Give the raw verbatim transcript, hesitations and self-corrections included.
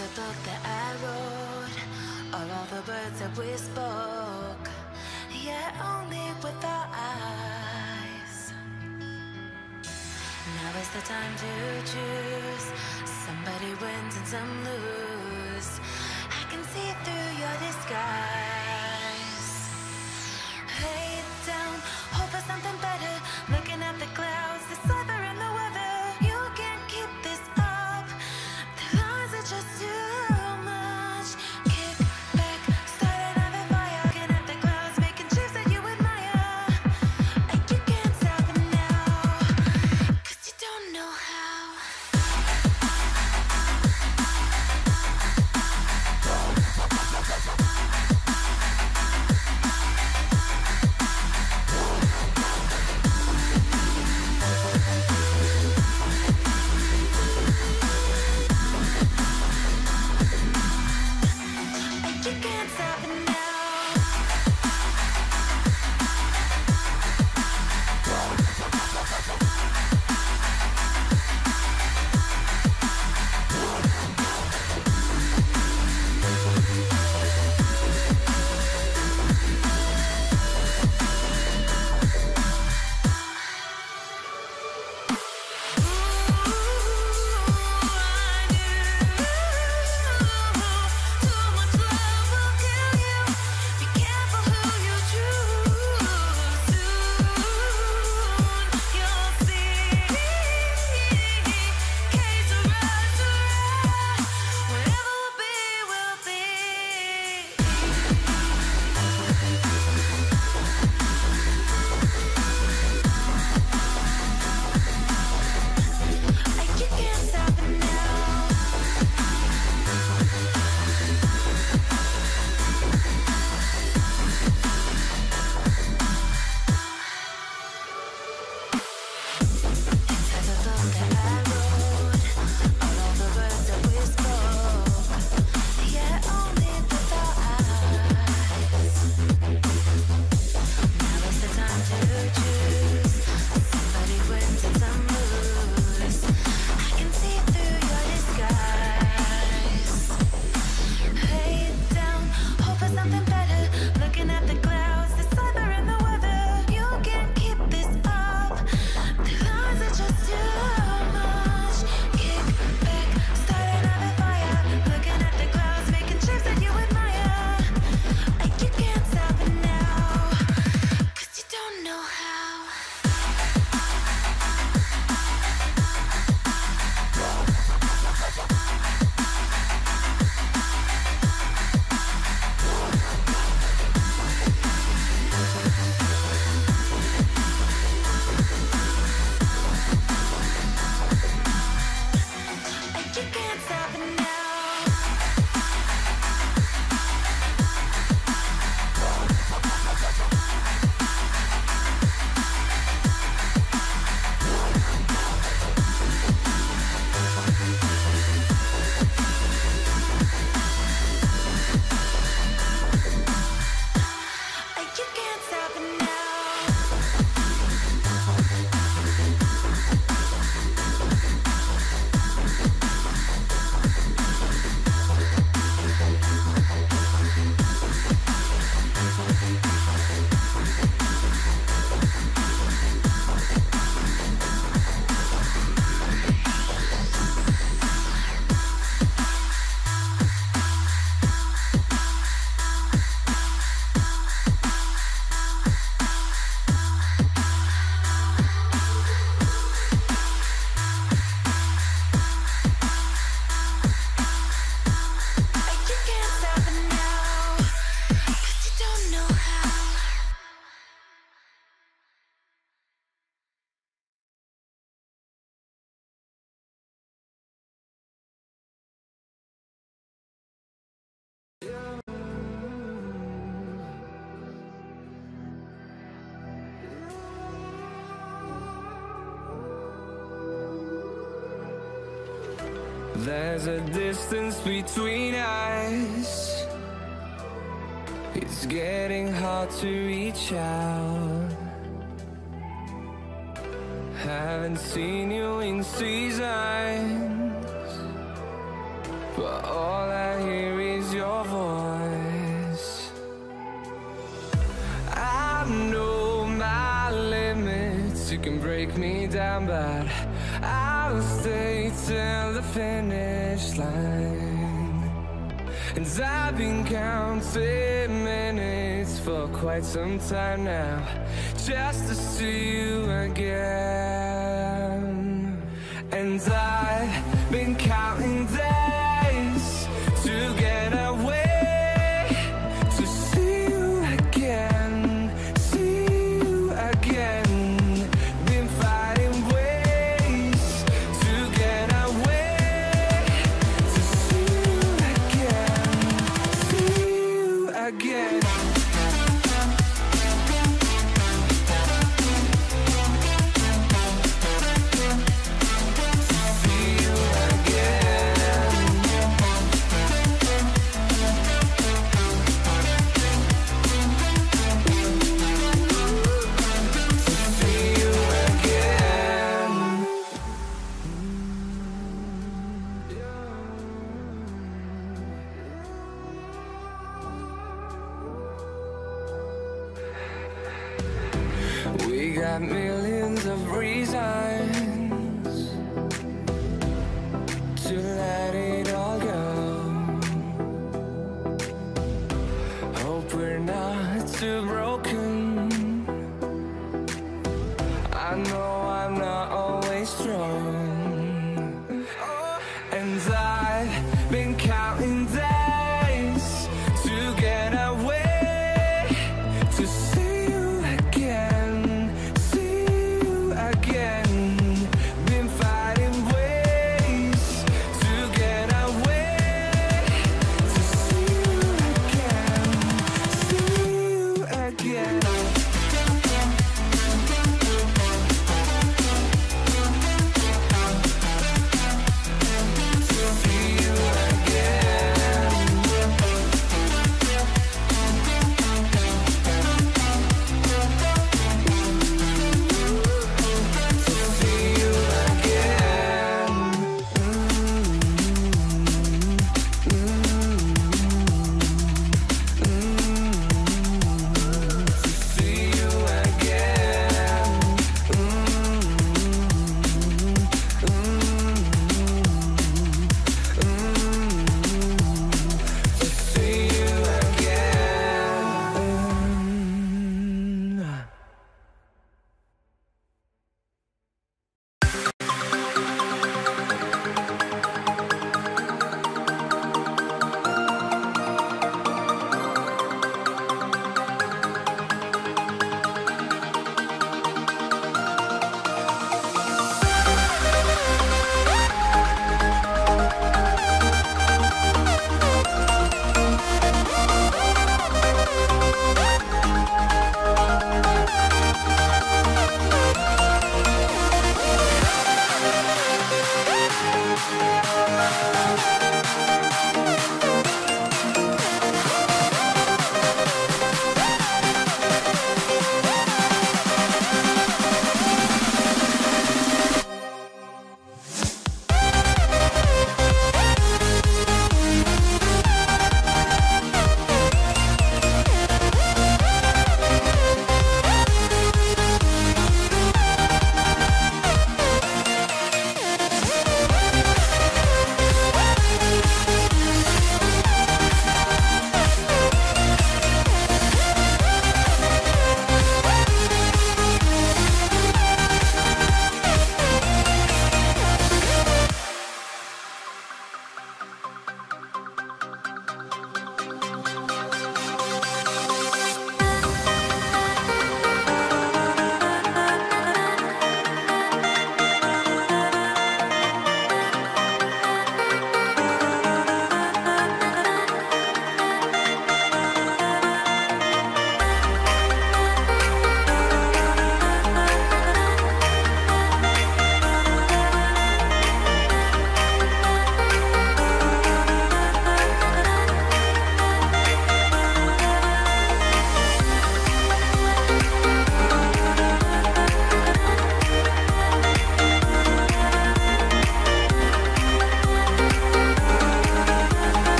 the book that I wrote, or all the words that we spoke, yet only with our eyes. Now is the time to choose. Somebody wins and some lose. I can see through your disguise. Lay down, hope for something better. Looking at the clouds, the sliver in the weather. You can't keep this up. The lies are just too much. Kick back, start another fire. Looking at the clouds, making shapes that you admire. And you can't stop it now, 'cause you don't know how. You can't stop it now. There's a distance between us. It's getting hard to reach out. Haven't seen you in seasons. but all I hear is your voice. I know my limits, you can break me down, but I'll stay till the finish line. And I've been counting minutes for quite some time now, just to see you again. And I've been counting days to get away, to see you again, see you again. Been finding ways to get away, to see you again, see you again. We got millions